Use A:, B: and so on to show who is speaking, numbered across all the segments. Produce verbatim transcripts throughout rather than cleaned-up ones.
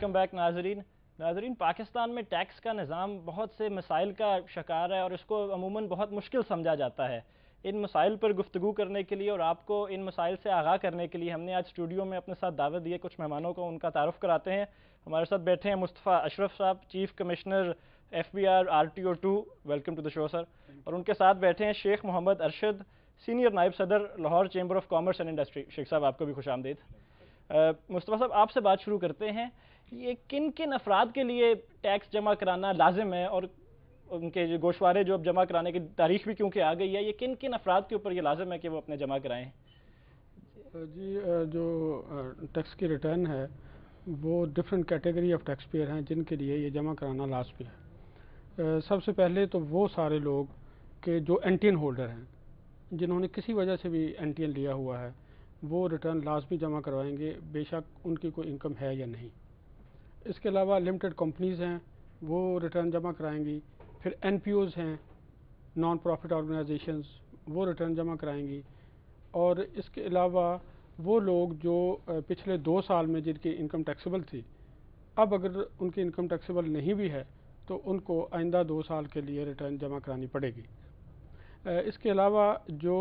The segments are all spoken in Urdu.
A: ویلکم بیک ناظرین ناظرین پاکستان میں ٹیکس کا نظام بہت سے مسائل کا شکار ہے اور اس کو عموماً بہت مشکل سمجھا جاتا ہے. ان مسائل پر گفتگو کرنے کے لیے اور آپ کو ان مسائل سے آگاہ کرنے کے لیے ہم نے آج اسٹوڈیو میں اپنے ساتھ دعوت دی ہے. کچھ مہمانوں کو ان کا تعارف کراتے ہیں. ہمارے ساتھ بیٹھے ہیں Mustafa Ashraf Sahib, chief commissioner F B R R T O two. Welcome to the show sir. اور ان کے ساتھ بیٹھے ہیں شیخ محمد ارشد, سینئر نائب صدر Lahore chamber of commerce and industry. Sheikh Sahib آپ کو بھی خوش آمدید. مصطفیٰ صاحب آپ سے بات شروع کرتے ہیں. یہ کن کن افراد کے لیے ٹیکس جمع کرانا لازم ہے اور ان کے جو گوشوارے جو اب جمع کرانے کی تاریخ بھی کیونکہ آ گئی ہے, یہ کن کن افراد کے اوپر یہ لازم ہے کہ وہ اپنے جمع کرائیں؟
B: جی, جو ٹیکس کی ریٹرن ہے وہ different category of tax payer ہیں جن کے لیے یہ جمع کرانا لازمی ہے. سب سے پہلے تو وہ سارے لوگ کہ جو این ٹی این ہولڈر ہیں, جنہوں نے کسی وجہ سے بھی این ٹی این لیا ہوا ہے, وہ ریٹرن لازمی جمع کروائیں گے, بے شک ان کی کوئی انکم ہے یا نہیں. اس کے علاوہ لمیٹڈ کمپنیز ہیں, وہ ریٹرن جمع کرائیں گی. پھر این پی اوز ہیں, نان پروفٹ آرگنائزیشنز, وہ ریٹرن جمع کرائیں گی. اور اس کے علاوہ وہ لوگ جو پچھلے دو سال میں جن کی انکم ٹیکسیبل تھی, اب اگر ان کی انکم ٹیکسیبل نہیں بھی ہے تو ان کو آئندہ دو سال کے لیے ریٹرن جمع کرانی پڑے گی. اس کے علاوہ جو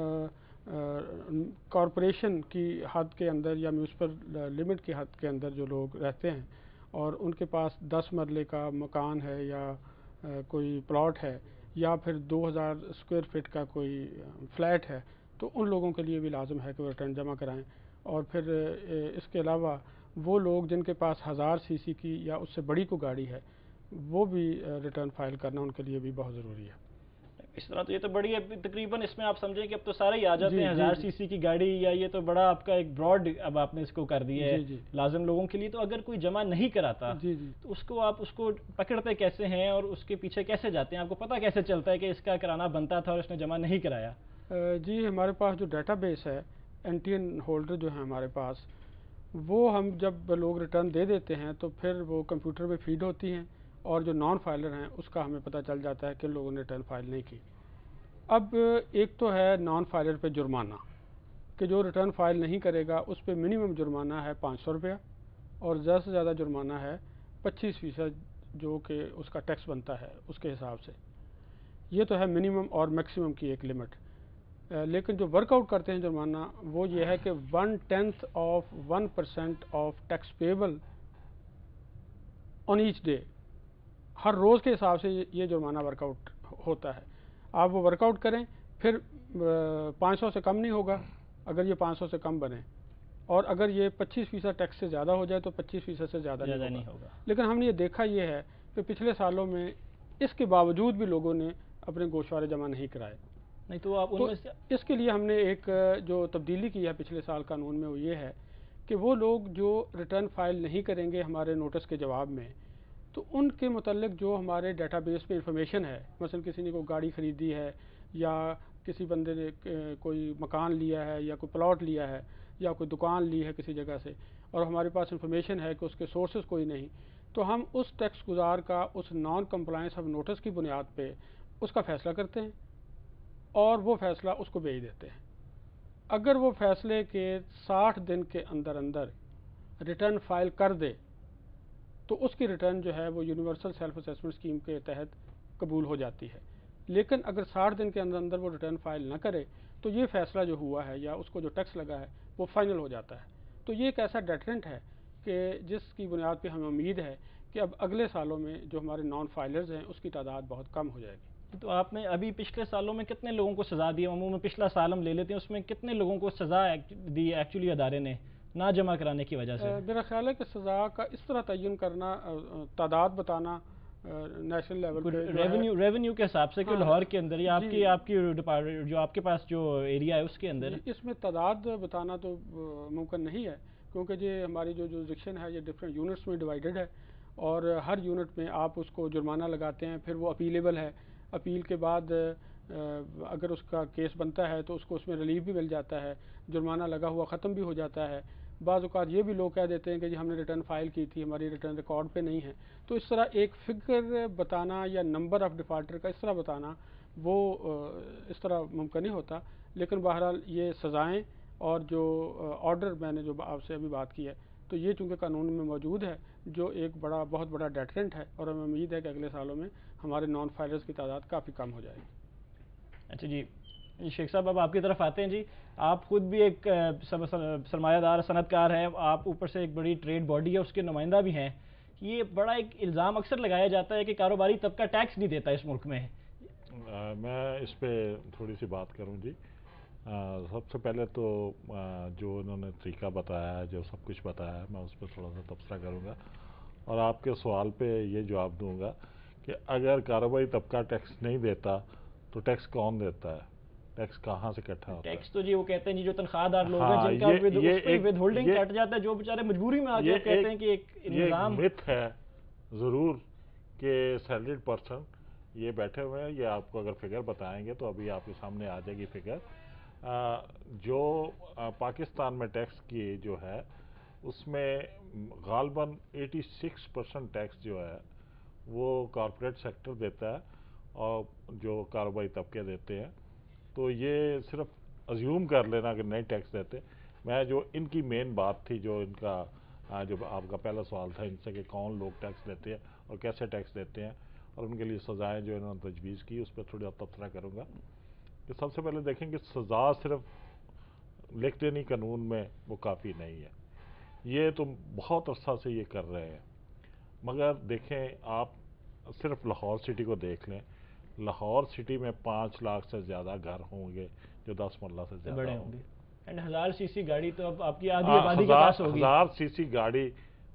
B: کارپوریشن کی حد کے اندر یا میونسپل لمٹ کی حد کے اندر جو لوگ رہتے ہیں اور ان کے پاس دس مرلے کا مکان ہے یا کوئی پلاٹ ہے یا پھر دو ہزار اسکوائر فٹ کا کوئی فلیٹ ہے, تو ان لوگوں کے لیے بھی لازم ہے کہ وہ ریٹرن جمع کرائیں. اور پھر اس کے علاوہ وہ لوگ جن کے پاس ہزار سی سی کی یا اس سے بڑی کو گاڑی ہے, وہ بھی ریٹرن فائل کرنا ان کے لیے بھی بہت ضروری ہے.
A: اس طرح تو یہ تو بڑی تقریباً اس میں آپ سمجھیں کہ اب تو سارے ہی آ جاتے ہیں ہزار سی سی کی گاڑی, یا یہ تو بڑا آپ کا ایک براڈ اب آپ نے اس کو کر دیا ہے لازم لوگوں کے لیے. تو اگر کوئی جمع نہیں کراتا تو اس کو آپ اس کو پکڑتے کیسے ہیں اور اس کے پیچھے کیسے جاتے ہیں؟ آپ کو پتہ کیسے چلتا ہے کہ اس کا کرانا بنتا تھا اور اس نے جمع نہیں کرایا؟
B: جی, ہمارے پاس جو ڈیٹا بیس ہے این ٹی این ہولڈر جو ہیں ہمارے پاس, وہ ہم جب لوگ ریٹرن دے دیتے ہیں تو پھر وہ کمپیوٹر میں فیڈ ہوتی ہیں اور جو نان فائلر ہیں اس کا ہمیں پتہ چل جاتا ہے کہ لوگوں نے ریٹرن فائل نہیں کی. اب ایک تو ہے نان فائلر پہ جرمانہ, کہ جو ریٹرن فائل نہیں کرے گا اس پہ منیمم جرمانہ ہے پانچ سو روپیہ اور زیادہ سے زیادہ جرمانہ ہے پچیس فیصد جو کہ اس کا ٹیکس بنتا ہے اس کے حساب سے. یہ تو ہے منیمم اور میکسیمم کی ایک لمٹ. لیکن جو ورک آؤٹ کرتے ہیں جرمانہ, وہ یہ ہے کہ one tenth of one percent of tax payable on each day, ہر روز کے حساب سے یہ جرمانہ ورک آؤٹ ہوتا ہے. آپ وہ ورک آؤٹ کریں, پھر پانچ سو سے کم نہیں ہوگا اگر یہ پانچ سو سے کم بنے, اور اگر یہ پچیس فیصد ٹیکس سے زیادہ ہو جائے تو پچیس فیصد سے زیادہ نہیں ہوگا. لیکن ہم نے یہ دیکھا یہ ہے کہ پچھلے سالوں میں اس کے باوجود بھی لوگوں نے اپنے گوشوارے جمع نہیں کرائے.
A: نہیں تو آپ
B: تو اس کے لیے ہم نے ایک جو تبدیلی کی ہے پچھلے سال قانون میں, وہ یہ ہے کہ وہ لوگ جو ریٹرن فائل نہیں کریں گے ہمارے نوٹس کے جواب میں, تو ان کے متعلق جو ہمارے ڈیٹا بیس میں انفارمیشن ہے, مثلا کسی نے کوئی گاڑی خریدی ہے یا کسی بندے نے کوئی مکان لیا ہے یا کوئی پلاٹ لیا ہے یا کوئی دکان لی ہے کسی جگہ سے, اور ہمارے پاس انفارمیشن ہے کہ اس کے سورسز کوئی نہیں, تو ہم اس ٹیکس گزار کا اس نان کمپلائنس آف نوٹس کی بنیاد پہ اس کا فیصلہ کرتے ہیں اور وہ فیصلہ اس کو بھیج دیتے ہیں. اگر وہ فیصلے کے ساٹھ دن کے اندر اندر ریٹرن فائل کر دے تو اس کی ریٹرن جو ہے وہ یونیورسل سیلف اسیسمنٹ اسکیم کے تحت قبول ہو جاتی ہے. لیکن اگر ساٹھ دن کے اندر اندر وہ ریٹرن فائل نہ کرے تو یہ فیصلہ جو ہوا ہے یا اس کو جو ٹیکس لگا ہے وہ فائنل ہو جاتا ہے. تو یہ ایک ایسا ڈیٹرنٹ ہے کہ جس کی بنیاد پہ ہمیں امید ہے کہ اب اگلے سالوں میں جو ہمارے نان فائلرز ہیں اس کی تعداد بہت کم ہو جائے گی.
A: تو آپ نے ابھی پچھلے سالوں میں کتنے لوگوں کو سزا دی؟ عموماً پچھلا سال ہم لے لیتے ہیں, اس میں کتنے لوگوں کو سزا دی ایکچولی ادارے نے نہ جمع کرانے کی وجہ سے؟
B: میرا خیال ہے کہ سزا کا اس طرح تعین کرنا, تعداد بتانا نیشنل لیول پہ
A: ریونیو ریونیو کے حساب سے کہ لاہور کے اندر یا آپ کی آپ کی جو آپ کے پاس جو ایریا ہے اس کے اندر,
B: اس میں تعداد بتانا تو ممکن نہیں ہے کیونکہ یہ ہماری جو جورسڈکشن ہے یہ ڈفرینٹ یونٹس میں ڈیوائیڈڈ ہے اور ہر یونٹ میں آپ اس کو جرمانہ لگاتے ہیں, پھر وہ اپیلیبل ہے. اپیل کے بعد اگر اس کا کیس بنتا ہے تو اس کو اس میں ریلیف بھی مل جاتا ہے, جرمانہ لگا ہوا ختم بھی ہو جاتا ہے. بعض اوقات یہ بھی لوگ کہہ دیتے ہیں کہ جی ہم نے ریٹرن فائل کی تھی, ہماری ریٹرن ریکارڈ پہ نہیں ہے. تو اس طرح ایک فگر بتانا یا نمبر آف ڈیفالٹر کا اس طرح بتانا وہ اس طرح ممکن نہیں ہوتا. لیکن بہرحال یہ سزائیں اور جو آرڈر میں نے جو آپ سے ابھی بات کی ہے تو یہ چونکہ قانون میں موجود ہے جو ایک بڑا بہت بڑا ڈیٹرنٹ ہے، اور ہمیں امید ہے کہ اگلے سالوں میں ہمارے نان فائلرز کی تعداد کافی کم ہو جائے گی۔
A: اچھا جی شیخ صاحب، اب آپ کی طرف آتے ہیں جی۔ آپ خود بھی ایک سرمایہ دار صنعت کار ہیں، آپ اوپر سے ایک بڑی ٹریڈ باڈی ہے اس کے نمائندہ بھی ہیں۔ یہ بڑا ایک الزام اکثر لگایا جاتا ہے کہ کاروباری طبقہ ٹیکس نہیں دیتا اس ملک میں۔
C: میں اس پہ تھوڑی سی بات کروں جی۔ سب سے پہلے تو جو انہوں نے طریقہ بتایا ہے، جو سب کچھ بتایا ہے، میں اس پہ تھوڑا سا تبصرہ کروں گا اور آپ کے سوال پہ یہ جواب دوں گا کہ اگر کاروباری طبقہ ٹیکس نہیں دیتا تو ٹیکس کون دیتا ہے؟ ٹیکس کہاں سے اکٹھا ہوتا ہے؟
A: ٹیکس تو جی وہ کہتے ہیں جی جو تنخواہ دار لوگ ہیں جن کا ود ہولڈنگ کٹ جاتا ہے، جو بیچارے مجبوری میں آ کے کہتے ہیں کہ ایک نظام
C: مت ہے ضرور کہ سیلریڈ پرسن یہ بیٹھے ہوئے ہیں، یہ آپ کو اگر فگر بتائیں گے تو ابھی آپ کے سامنے آ جائے گی فگر، جو پاکستان میں ٹیکس کی جو ہے اس میں غالباً ایٹی سکس پرسنٹ ٹیکس جو ہے وہ کارپوریٹ سیکٹر دیتا ہے اور جو کاروباری طبقے دیتے ہیں۔ تو یہ صرف ازیوم کر لینا کہ نئے ٹیکس دیتے، میں جو ان کی مین بات تھی، جو ان کا جو آپ کا پہلا سوال تھا ان سے کہ کون لوگ ٹیکس دیتے ہیں اور کیسے ٹیکس دیتے ہیں اور ان کے لیے سزائیں جو انہوں نے تجویز کی، اس پہ تھوڑی تبصرہ کروں گا کہ سب سے پہلے دیکھیں کہ سزا صرف لکھ دینی قانون میں وہ کافی نہیں ہے۔ یہ تو بہت عرصہ سے یہ کر رہے ہیں، مگر دیکھیں آپ صرف لاہور سٹی کو دیکھ لیں، لاہور سٹی میں پانچ لاکھ سے زیادہ گھر ہوں گے جو دس مرلہ سے زیادہ ہوں گے،
A: اینڈ ہزار سی سی گاڑی تو اب آپ کی آدھی آبادی کے پاس ہوگی،
C: ہزار سی سی گاڑی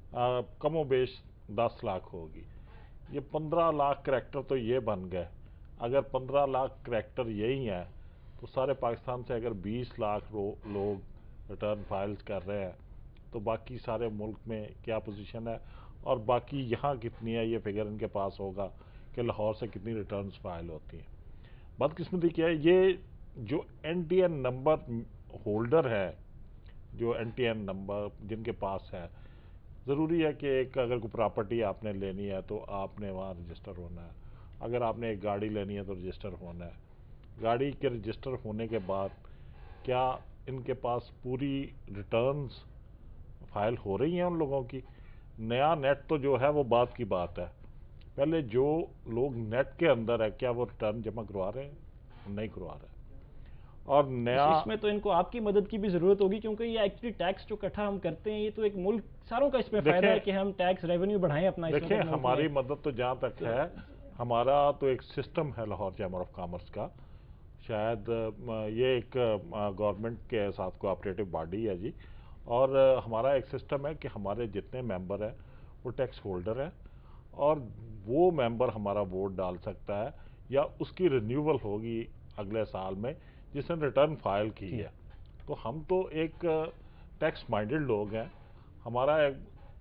C: کم و بیش دس لاکھ ہوگی۔ یہ پندرہ لاکھ کریکٹر تو یہ بن گئے، اگر پندرہ لاکھ کریکٹر یہی ہیں تو سارے پاکستان سے اگر بیس لاکھ لوگ ریٹرن فائلز کر رہے ہیں تو باقی سارے ملک میں کیا پوزیشن ہے اور باقی یہاں کتنی ہے، یہ فگر ان کے پاس ہوگا کہ لاہور سے کتنی ریٹرنز فائل ہوتی ہیں۔ بدقسمتی کیا ہے، یہ جو N T N number holder ہے، جو این ٹی این نمبر جن کے پاس ہے، ضروری ہے کہ ایک اگر کوئی پراپرٹی آپ نے لینی ہے تو آپ نے وہاں رجسٹر ہونا ہے، اگر آپ نے ایک گاڑی لینی ہے تو رجسٹر ہونا ہے۔ گاڑی کے رجسٹر ہونے کے بعد کیا ان کے پاس پوری ریٹرنز فائل ہو رہی ہیں ان لوگوں کی؟ نیا نیٹ تو جو ہے وہ بات کی بات ہے، پہلے جو لوگ نیٹ کے اندر ہے کیا وہ ریٹرن جمع کروا رہے ہیں؟ نہیں کروا رہے۔ اور نیا
A: اس میں تو ان کو آپ کی مدد کی بھی ضرورت ہوگی، کیونکہ یہ ایکچولی ٹیکس جو اکٹھا ہم کرتے ہیں یہ تو ایک ملک ساروں کا اس میں فائدہ ہے کہ ہم ٹیکس ریونیو بڑھائیں اپنا۔
C: دیکھیں ہماری مدد تو جہاں تک ہے، ہمارا تو ایک سسٹم ہے لاہور چیمبر آف کامرس کا، شاید یہ ایک گورنمنٹ کے ساتھ کوآپریٹو باڈی ہے جی، اور ہمارا ایک سسٹم ہے کہ ہمارے جتنے ممبر ہیں وہ ٹیکس ہولڈر ہیں اور وہ ممبر ہمارا ووٹ ڈال سکتا ہے یا اس کی رینیول ہوگی اگلے سال میں جس نے ریٹرن فائل کی ہے۔ تو ہم تو ایک ٹیکس مائنڈڈ لوگ ہیں، ہمارا ایک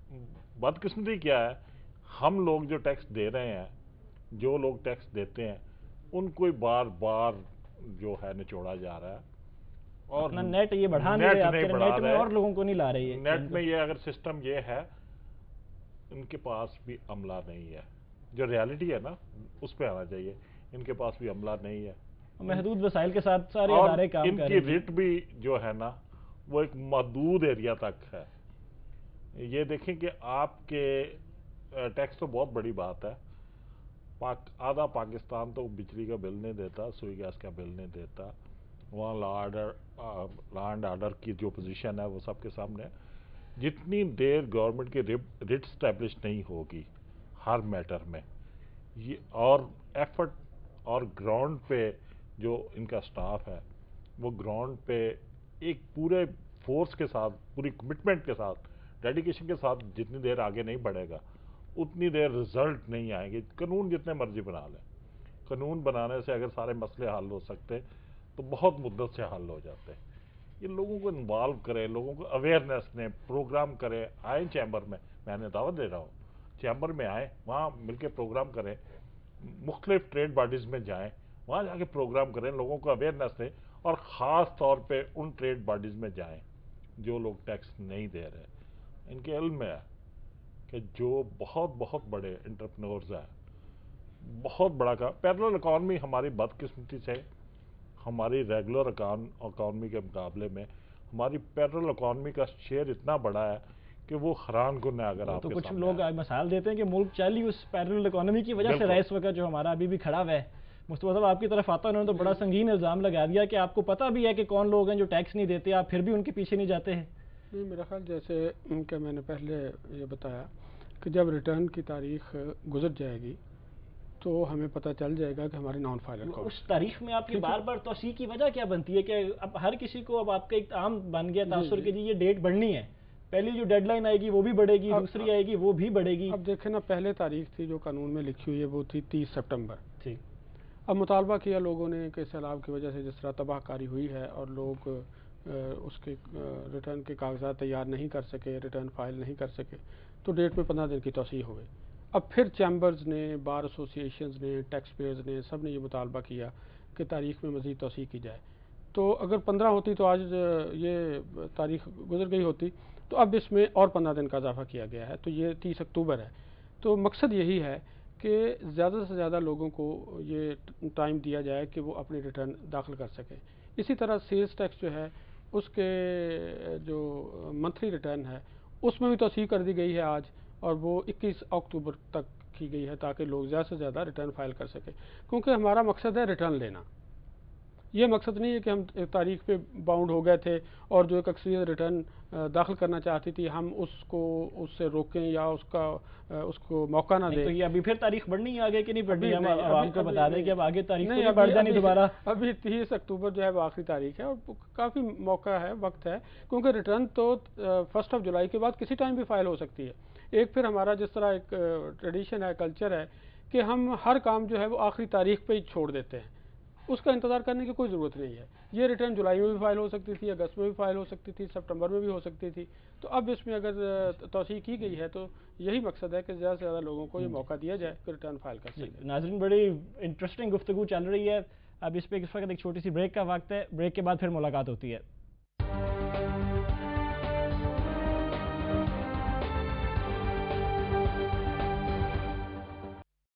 C: بدقسمتی کیا ہے، ہم لوگ جو ٹیکس دے رہے ہیں، جو لوگ ٹیکس دیتے ہیں ان کو ہی بار بار جو ہے نچوڑا جا رہا ہے اور
A: نیٹ یہ بڑھا نہیں رہے، آپ کے نیٹ میں اور لوگوں کو نہیں لا رہی ہے۔
C: نیٹ میں یہ اگر سسٹم یہ ہے، ان کے پاس بھی عملہ نہیں ہے، جو ریالٹی ہے نا اس پہ آنا چاہیے، ان کے پاس بھی عملہ نہیں ہے،
A: محدود وسائل کے ساتھ سارے ادارے کام کر رہے ہیں،
C: ان کی ریٹ بھی جو ہے نا وہ ایک محدود ایریا تک ہے۔ یہ دیکھیں کہ آپ کے ٹیکس تو بہت بڑی بات ہے، پاک آدھا پاکستان تو بجلی کا بل نہیں دیتا، سوئی گیس کا بل نہیں دیتا، وہاں law order law and order کی جو پوزیشن ہے وہ سب کے سامنے ہے۔ جتنی دیر گورنمنٹ کی ریٹ اسٹیبلش نہیں ہوگی ہر میٹر میں، یہ اور ایفرٹ اور گراؤنڈ پہ جو ان کا سٹاف ہے وہ گراؤنڈ پہ ایک پورے فورس کے ساتھ، پوری کمٹمنٹ کے ساتھ، ڈیڈیکیشن کے ساتھ جتنی دیر آگے نہیں بڑھے گا اتنی دیر رزلٹ نہیں آئیں گے۔ قانون جتنے مرضی بنا لیں، قانون بنانے سے اگر سارے مسئلے حل ہو سکتے تو بہت مدت سے حل ہو جاتے۔ یہ لوگوں کو انوالو کریں، لوگوں کو اویئرنیس دیں، پروگرام کریں، آئیں چیمبر میں، میں نے دعوت دے رہا ہوں چیمبر میں آئیں، وہاں مل کے پروگرام کریں، مختلف ٹریڈ باڈیز میں جائیں، وہاں جا کے پروگرام کریں، لوگوں کو اویئرنیس دیں اور خاص طور پہ ان ٹریڈ باڈیز میں جائیں جو لوگ ٹیکس نہیں دے رہے۔ ان کے علم میں ہے کہ جو بہت بہت بڑے انٹرپرینورز ہیں، بہت بڑا کا پیرلل اکانومی ہماری بدقسمتی سے ہماری ریگولر اکانومی کے مقابلے میں ہماری پیرلل اکانومی کا شیئر اتنا بڑا ہے کہ وہ حیران کن ہے اگر آپ
A: تو
C: کے
A: کچھ
C: سامنے
A: لوگ
C: آئے۔
A: مثال دیتے ہیں کہ ملک چل ہی اس پیرل اکانومی کی وجہ سے
C: بالکل۔
A: رہا اس وقت جو ہمارا ابھی بھی کھڑا ہوا ہے۔ مصطفیٰ صاحب آپ کی طرف آتا ہے، انہوں نے تو بڑا سنگین الزام لگا دیا کہ آپ کو پتہ بھی ہے کہ کون لوگ ہیں جو ٹیکس نہیں دیتے، آپ پھر بھی ان کے پیچھے نہیں جاتے ہیں۔
B: نہیں، میرا خیال جیسے کہ میں نے پہلے یہ بتایا کہ جب ریٹرن کی تاریخ گزر جائے گی تو ہمیں پتہ چل جائے گا کہ ہمارے نان فائلر کون۔
A: اس تاریخ میں آپ کی بار بار توسیع کی وجہ کیا بنتی ہے کہ اب ہر کسی کو اب آپ کا ایک عام بن گیا تاثر کہ جی یہ ڈیٹ بڑھنی ہے، پہلی جو ڈیڈ لائن آئے گی وہ بھی بڑھے گی، دوسری آئے گی وہ بھی بڑھے گی۔
B: اب دیکھیں نا، پہلے تاریخ تھی جو قانون میں لکھی ہوئی ہے وہ تھی تیس سپٹمبر۔
A: ٹھیک۔
B: اب مطالبہ کیا لوگوں نے کہ سیلاب کی وجہ سے جس طرح تباہ کاری ہوئی ہے اور لوگ اس کے ریٹرن کے کاغذات تیار نہیں کر سکے، ریٹرن فائل نہیں کر سکے، تو ڈیٹ میں پندرہ دن کی توسیع ہو گئی۔ اب پھر چیمبرز نے، بار ایسوسیشنز نے، ٹیکس پیئرز نے، سب نے یہ مطالبہ کیا کہ تاریخ میں مزید توسیع کی جائے۔ تو اگر پندرہ ہوتی تو آج یہ تاریخ گزر گئی ہوتی، تو اب اس میں اور پندرہ دن کا اضافہ کیا گیا ہے، تو یہ تیس اکتوبر ہے۔ تو مقصد یہی ہے کہ زیادہ سے زیادہ لوگوں کو یہ ٹائم دیا جائے کہ وہ اپنی ریٹرن داخل کر سکیں۔ اسی طرح سیلز ٹیکس جو ہے اس کے جو منتھلی ریٹرن ہے اس میں بھی توسیع کر دی گئی ہے آج، اور وہ اکیس اکتوبر تک کی گئی ہے تاکہ لوگ زیادہ سے زیادہ ریٹرن فائل کر سکیں، کیونکہ ہمارا مقصد ہے ریٹرن لینا۔ یہ مقصد نہیں ہے کہ ہم ایک تاریخ پہ باؤنڈ ہو گئے تھے اور جو ایک اکثریت ریٹرن داخل کرنا چاہتی تھی ہم اس کو اس سے روکیں یا اس کا اس کو موقع نہ دیں۔
A: تو یہ ابھی پھر تاریخ بڑھنی ہے آگے کہ نہیں بڑھنی؟ ہم
B: ابھی-
A: عوام کو
B: ابھی-
A: بتا دیں
B: ابھی-
A: کہ اب آگے تاریخ
B: نہیں،
A: تو بڑھ جانی
B: ابھی-
A: دوبارہ۔
B: ابھی تیس اکتوبر جو ہے وہ آخری تاریخ ہے اور کافی موقع ہے، وقت ہے، کیونکہ ریٹرن تو فرسٹ آف جولائی کے بعد کسی ٹائم بھی فائل ہو سکتی ہے۔ ایک پھر ہمارا جس طرح ایک ٹریڈیشن ہے، کلچر ہے کہ ہم ہر کام جو ہے وہ آخری تاریخ پہ ہی چھوڑ دیتے ہیں، اس کا انتظار کرنے کی کوئی ضرورت نہیں ہے۔ یہ ریٹرن جولائی میں بھی فائل ہو سکتی تھی، اگست میں بھی فائل ہو سکتی تھی، سپٹمبر میں بھی ہو سکتی تھی۔ تو اب اس میں اگر توسیع کی گئی ہے تو یہی مقصد ہے کہ زیادہ سے زیادہ لوگوں کو یہ موقع دیا جائے کہ ریٹرن فائل کر سکیں۔
A: ناظرین، بڑی انٹرسٹنگ گفتگو چل رہی ہے، اب اس پہ اس وقت ایک چھوٹی سی بریک کا وقت ہے، بریک کے بعد پھر ملاقات ہوتی ہے۔